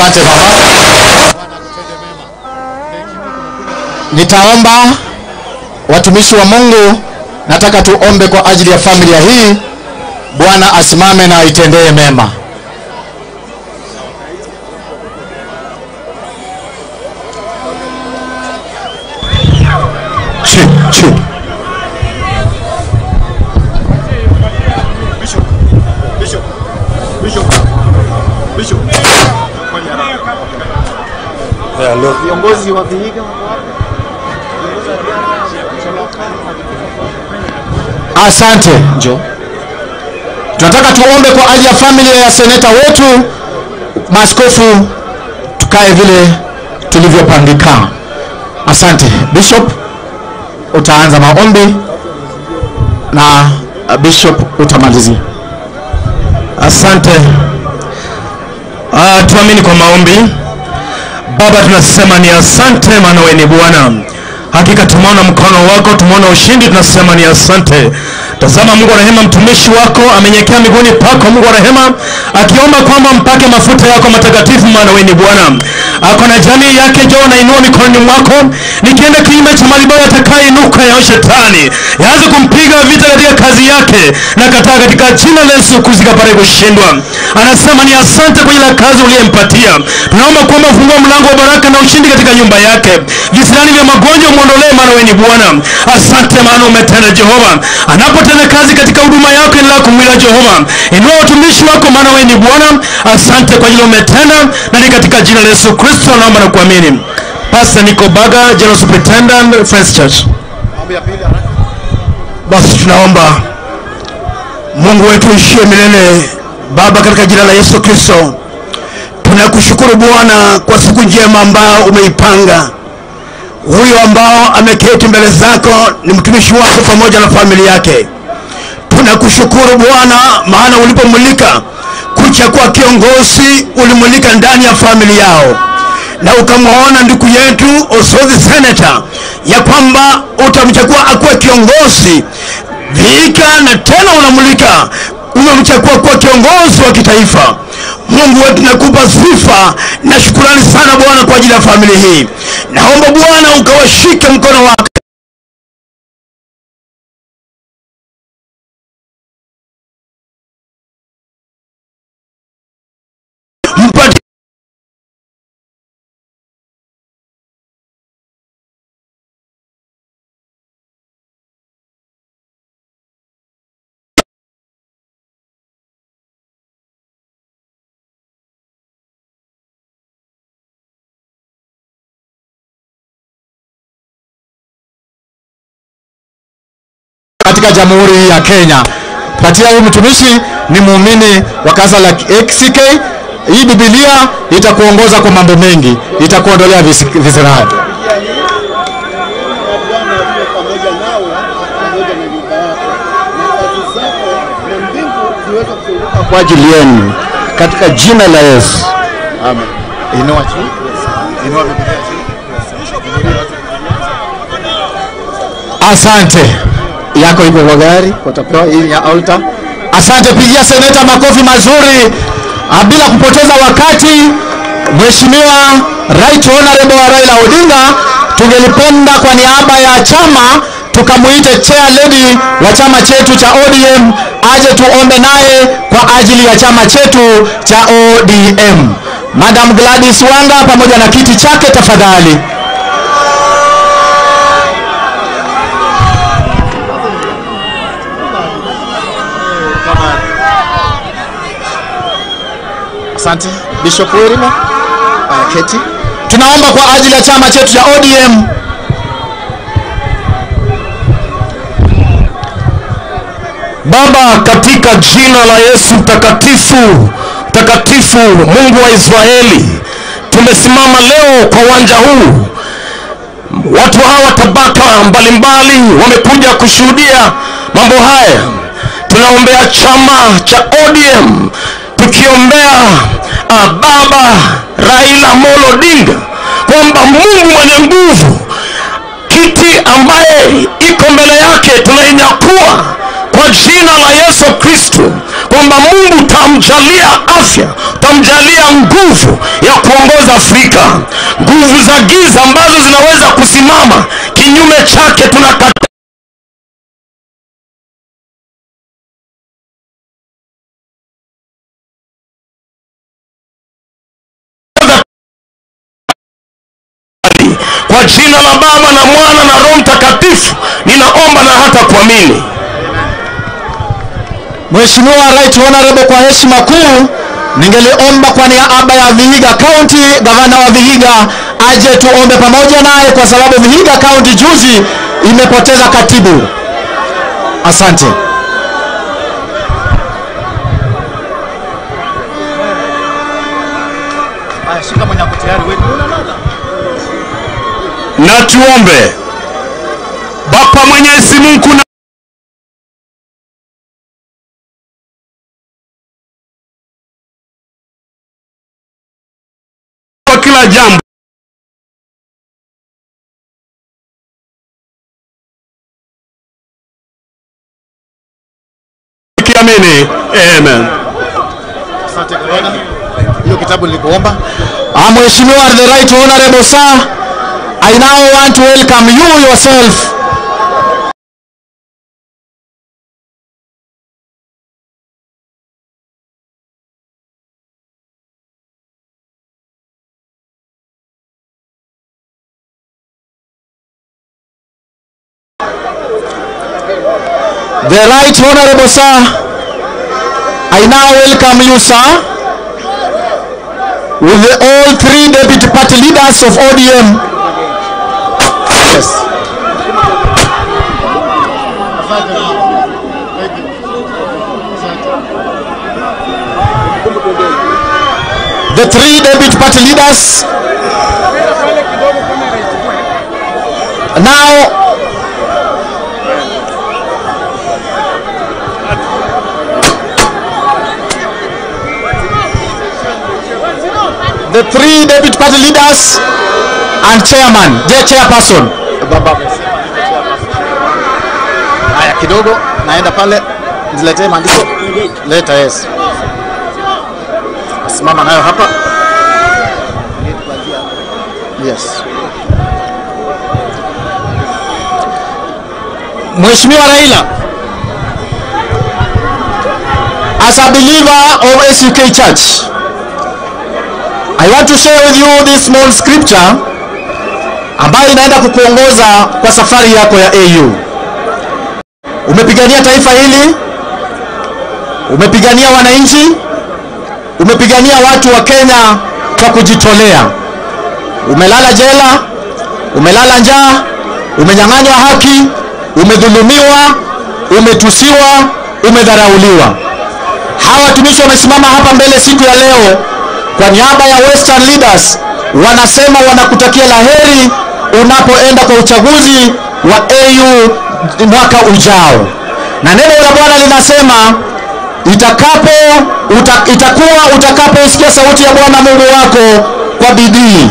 Asante baba. Nitaomba watumishi wa Mungu, nataka tuombe kwa ajili ya familia hii. Bwana asimame na aitendee mema. Viongozi wa Vihiga asante. Njoo. Tunataka tuombe kwa ajili ya familia ya seneta wetu, maaskofu, tukae vile tulivyopangika. Asante. Bishop, utaanza maombi na Bishop utamalizia. Asante. Tuamini kwa maombi. Baba, tunasema ni asante, maana wewe ni Bwana. Hakika tumeona mkono wako, tumeona ushindi, tunasema ni asante. Tazama Mungu wa rehema, mtumishi wako amenyekea miguuni pako Mungu wa rehema, akiomba kwamba mpake mafuta yako matakatifu, maana wewe ni Bwana. Ako na jamii yake, njoo na inua mikononi mwako, nikienda kinyume cha malibao atakayeinuka ya shetani, yaanze kumpiga vita katika kazi yake, na kataa katika jina la Yesu kuzikapare kushindwa. Anasema ni asante kwa ile kazi uliyempatia. Tunaomba kwamba ufungua mlango wa baraka na ushindi katika nyumba yake. Visirani vya magonjwa muondolee, maana wewe ni Bwana. Asante maana umetenda Jehova. Anapotenda kazi katika huduma yako ila kumwila Jehova. Inua utumishi wako, maana wewe ni Bwana. Asante kwa ajili umetenda, na ni katika jina la Yesu Kristo naomba na kuamini. Pastor Nico Baga, General Superintendent, Friends Church. Basi tunaomba Mungu wetu ishie milele. Baba, katika jina la Yesu Kristo tunakushukuru Bwana kwa siku njema ambayo umeipanga. Huyo ambao ameketi mbele zako ni mtumishi wako pamoja na familia yake. Tunakushukuru Bwana, maana ulipomulika kuchagua kiongozi, ulimulika ndani ya familia yao, na ukamwona ndugu yetu Osozi Senator ya kwamba utamchagua akuwe kiongozi Vihiga, na tena unamulika umemchagua kuwa kiongozi wa kitaifa. Mungu wetu, nakupa sifa na shukrani sana Bwana kwa ajili ya familia hii. Naomba Bwana ukawashike mkono wako. Katika Jamhuri ya Kenya. Patia huyu mtumishi ni muumini wa kanisa la XK. Hii Biblia itakuongoza kwa mambo mengi, itakuondolea visirani. kwa ajili yenu katika jina la Yesu. Amen. Inua chini. Inua Biblia chini. Asante. Yako iko kwa gari, utapewa hii ya altar. Asante, pigia seneta makofi mazuri. Bila kupoteza wakati, Mheshimiwa Right Honorable Raila Odinga, tungelipenda kwa niaba ya chama tukamuite chair lady wa chama chetu cha ODM aje tuombe naye kwa ajili ya chama chetu cha ODM. Madam Gladys Wanga pamoja na kiti chake tafadhali. Asante. Bishop Werima keti. Tunaomba kwa ajili ya chama chetu cha ODM. Baba, katika jina la Yesu mtakatifu, mtakatifu Mungu wa Israeli, tumesimama leo kwa uwanja huu. Watu hawa tabaka mbalimbali wamekuja kushuhudia mambo haya. Tunaombea chama cha ODM, tukiombea Baba Raila Odinga kwamba Mungu mwenye nguvu, kiti ambaye iko mbele yake tunainyakua kwa jina la Yesu Kristo, kwamba kwamba Mungu tamjalia afya, tamjalia nguvu ya kuongoza Afrika. Nguvu za giza ambazo zinaweza kusimama kinyume chake tunakata. Kwa jina la Baba na Mwana na Roho Mtakatifu ninaomba na hata kuamini. Mheshimiwa Right Honorable, kwa heshima kuu ningeliomba kwa niaba ya Vihiga County, gavana wa Vihiga aje tuombe pamoja naye, kwa sababu Vihiga County juzi imepoteza katibu. Asante. Shika mwenye hapo tayari wewe. Na tuombe. Baba Mwenyezi Mungu na kwa kila jambo kiamini. Amen. Asante gavana. Hiyo kitabu nilikuomba. Mheshimiwa the Right Honorable sir, I now want to welcome you yourself. The Right Honorable sir, I now welcome you sir, with the all three deputy party leaders of ODM. Yes. The three deputy party leaders. Now the three deputy party leaders and chairman, the chairperson. Haya kidogo naenda pale niletee maandiko. Leta yes. Simama nayo hapa. Yes. Mheshimiwa Raila, as a believer of SUK Church, I want to share with you this small scripture ambayo inaenda kukuongoza kwa safari yako ya AU. Umepigania taifa hili, umepigania wananchi, umepigania watu wa Kenya kwa kujitolea. Umelala jela, umelala njaa, umenyang'anywa haki, umedhulumiwa, umetusiwa, umedharauliwa. Hawa watumishi wamesimama hapa mbele siku ya leo kwa niaba ya Western leaders, wanasema wanakutakia laheri unapoenda kwa uchaguzi wa AU mwaka ujao. Na neno la Bwana linasema utakaposikia sauti ya Bwana Mungu wako kwa bidii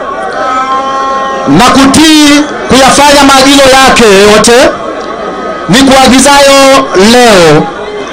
na kutii kuyafanya maagizo yake yote ni kuagizayo leo,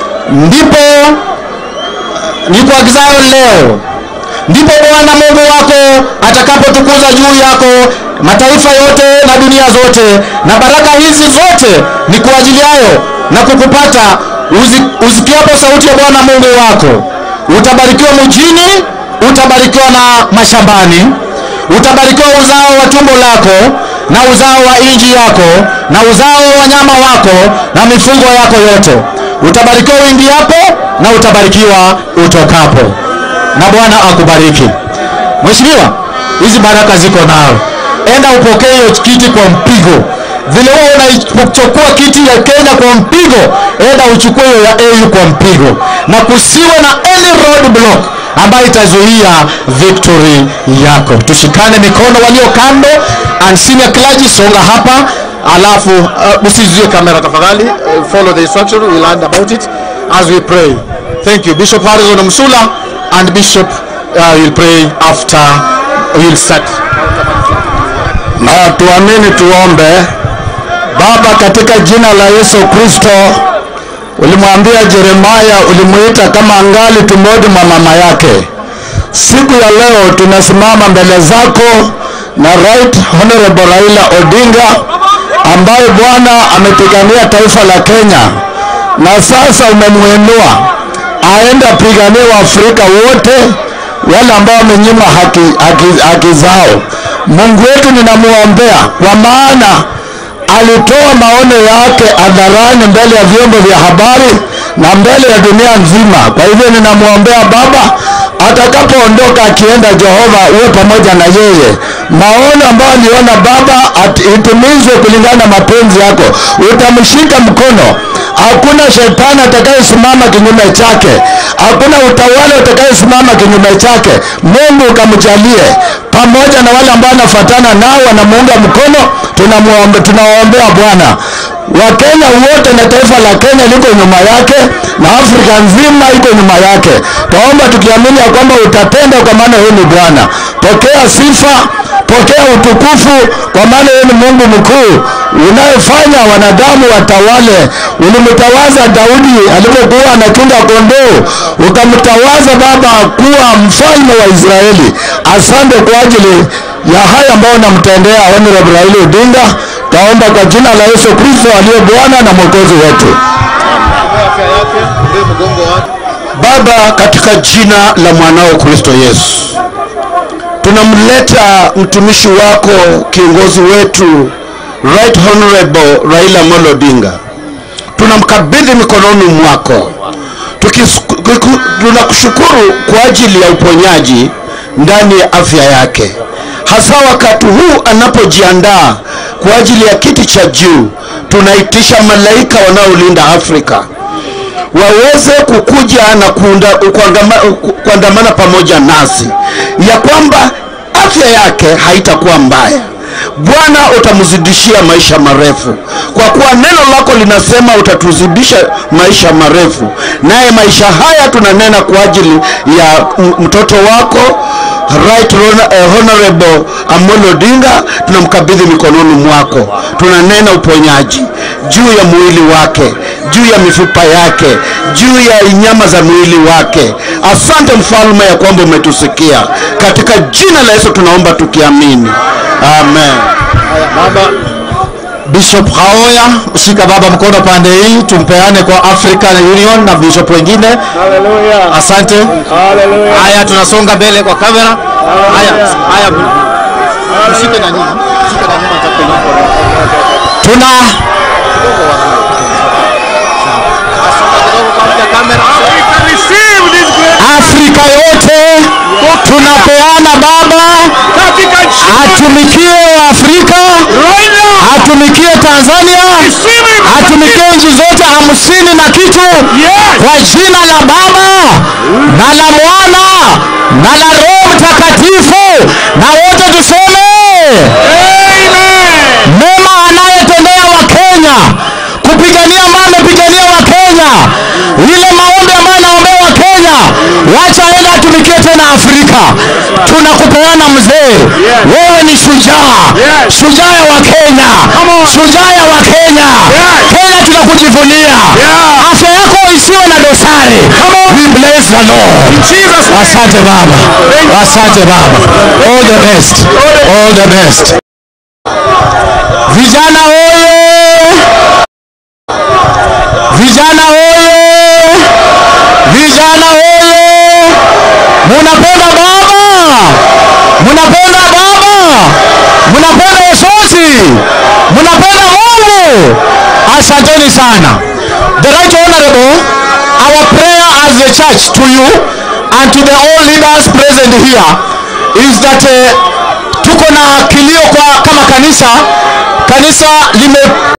ndipo Bwana Mungu wako atakapotukuza juu yako mataifa yote na dunia zote, na baraka hizi zote ni kwa ajili yao na kukupata usikiapo sauti ya Bwana Mungu wako. Utabarikiwa mjini, utabarikiwa na mashambani, utabarikiwa uzao wa tumbo lako na uzao wa inji yako na uzao wa wanyama wako na mifugo yako yote. Utabarikiwa uingiapo na utabarikiwa utokapo. Na Bwana akubariki. Mheshimiwa, hizi baraka ziko nao. Enda upokee hiyo kiti kwa mpigo. Vile wewe unachukua kiti ya Kenya kwa mpigo, enda uchukue hiyo ya AU kwa mpigo. Na kusiwe na any road block ambayo itazuia victory yako. Tushikane mikono walio kando, and senior clergy songa hapa, alafu usizuie kamera tafadhali. Follow the instruction, we'll learn about it as we pray. Thank you. Bishop Harrison Msula and Bishop will pray after we'll start. Na tuamini tuombe. Baba, katika jina la Yesu Kristo, ulimwambia Jeremiah, ulimuita kama angali tumboni mwa mama yake. Siku ya leo tunasimama mbele zako na Right Honorable Raila Odinga ambaye Bwana amepigania taifa la Kenya, na sasa umemuinua aende apiganie Waafrika wote wale ambao wamenyimwa haki zao. Mungu wetu ninamuombea, kwa maana alitoa maono yake hadharani mbele ya vyombo vya habari na mbele ya dunia nzima. Kwa hivyo ninamuombea Baba, atakapoondoka akienda Jehova uwe pamoja na yeye. Maono ambayo aliona Baba itimizwe kulingana na mapenzi yako. Utamshika mkono. Hakuna shetani atakayesimama kinyume chake. Hakuna utawala utakayesimama kinyume chake. Mungu ukamjalie pamoja na wale ambao wanafuatana nao wanamuunga mkono. Tunawaombea Bwana. Wakenya wote na taifa la Kenya liko nyuma yake na Afrika nzima iko nyuma yake. Tuomba tukiamini ya kwamba utatenda, kwa maana wewe ni Bwana. Pokea sifa, pokea utukufu, kwa maana wewe ni Mungu mkuu unayefanya wanadamu watawale. Ulimtawaza Daudi alipokuwa anachunga kondoo, ukamtawaza Baba kuwa mfalme wa Israeli. Asante kwa ajili ya haya ambayo unamtendea Honorable Raila Odinga. Taomba kwa jina la Yesu Kristo aliye Bwana na Mwokozi wetu. Baba, katika jina la mwanao Kristo Yesu, tunamleta mtumishi wako, kiongozi wetu Right Honorable Raila Odinga. Tunamkabidhi mikononi mwako. Tunakushukuru kwa ajili ya uponyaji ndani ya afya yake, hasa wakati huu anapojiandaa kwa ajili ya kiti cha juu. Tunaitisha malaika wanaolinda Afrika waweze kukuja na kuandamana pamoja nasi, ya kwamba afya yake haitakuwa mbaya. Bwana, utamzidishia maisha marefu, kwa kuwa neno lako linasema utatuzidisha maisha marefu. Naye maisha haya tunanena kwa ajili ya mtoto wako Right Honorable Odinga. Tunamkabidhi mikononi mwako. Tunanena uponyaji juu ya mwili wake, juu ya mifupa yake, juu ya nyama za mwili wake. Asante mfalme ya kwamba umetusikia. Katika jina la Yesu tunaomba tukiamini. Amen. Baba Bishop Haoya, shika Baba mkono pande hii, tumpeane kwa African Union na bishop wengine. Hallelujah. Asante. Hallelujah. Haya, tunasonga mbele kwa kamera. Haya. Ushike na nyuma. Afrika yote tunapeana Baba, atumikie Afrika, atumikie Tanzania, atumikie nchi zote 50 na kitu, kwa jina la Baba na la Mwana na la Roho Mtakatifu, na wote tuseme amen. Mema anayetendea wa Kenya, kupigania amepigania wa Kenya, ile maombi ambayo anaombea wa Kenya, wacha aende atumikie tena Afrika. Tunakupeana mzee, wewe ni shujaa, shujaa wa Kenya, shujaa wa Kenya. Kenya tunakujivunia. Afya yako isiwe na dosari. We bless the Lord. Asante Baba, asante Baba. All the best, all the best. Vijana oye! Vijana oye! Vijana oye! Munapenda Baba! Munapenda Baba! Munapenda Yesu! Munapenda Mungu! Asanteni sana. The Right Honorable, our prayer as the church to you and to the all leaders present here is that tuko na kilio kwa kama kanisa lime